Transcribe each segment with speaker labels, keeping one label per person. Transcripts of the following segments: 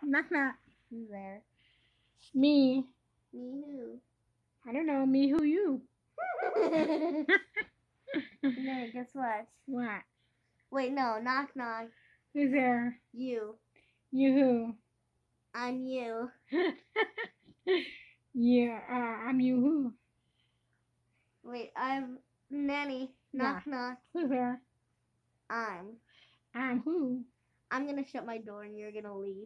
Speaker 1: Knock knock.
Speaker 2: Who's there?
Speaker 1: Me.
Speaker 2: Me who?
Speaker 1: I don't know. Me who you?
Speaker 2: No, guess what?
Speaker 1: What?
Speaker 2: Wait, no. Knock knock.
Speaker 1: Who's there?
Speaker 2: You.
Speaker 1: You who?
Speaker 2: I'm you.
Speaker 1: Yeah. I'm you who?
Speaker 2: Wait, I'm Nanny. Knock knock.
Speaker 1: Who's there?
Speaker 2: I'm
Speaker 1: who?
Speaker 2: I'm gonna shut my door and you're gonna leave.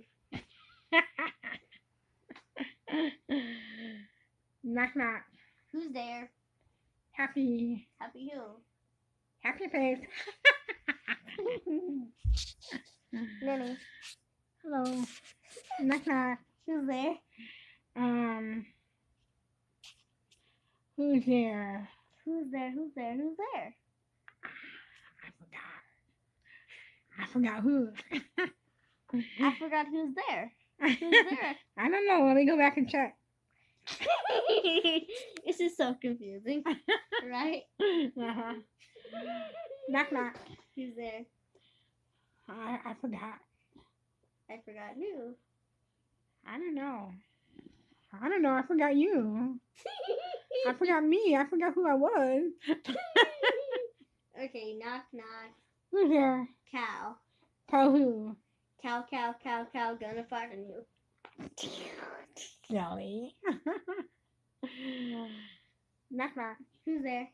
Speaker 1: Knock knock.
Speaker 2: Who's there?
Speaker 1: Happy.
Speaker 2: Happy who?
Speaker 1: Happy face.
Speaker 2: Nanny.
Speaker 1: Hello. Knock knock.
Speaker 2: Who's there?
Speaker 1: Who's there?
Speaker 2: Who's there? Who's there? Who's there?
Speaker 1: I forgot who.
Speaker 2: I forgot who's there. Who's there?
Speaker 1: I don't know. Let me go back and check.
Speaker 2: This is so confusing, right?
Speaker 1: Uh-huh. Knock knock.
Speaker 2: Who's there?
Speaker 1: I forgot.
Speaker 2: I forgot who.
Speaker 1: I don't know. I forgot you. I forgot me. I forgot who I was.
Speaker 2: Okay, knock knock.
Speaker 1: Who's there?
Speaker 2: Cow.
Speaker 1: Cow who?
Speaker 2: Cow, cow, cow, cow, gonna fart on you.
Speaker 1: Silly. Knock knock.
Speaker 2: Who's there?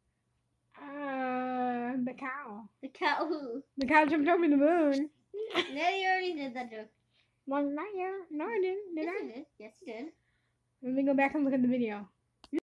Speaker 1: The cow.
Speaker 2: The cow who?
Speaker 1: The cow jumped over the moon.
Speaker 2: Nelly already did that joke.
Speaker 1: Well, not yet. No, I didn't. Did
Speaker 2: Yes,
Speaker 1: I?
Speaker 2: you did. Yes, you did.
Speaker 1: Let me go back and look at the video.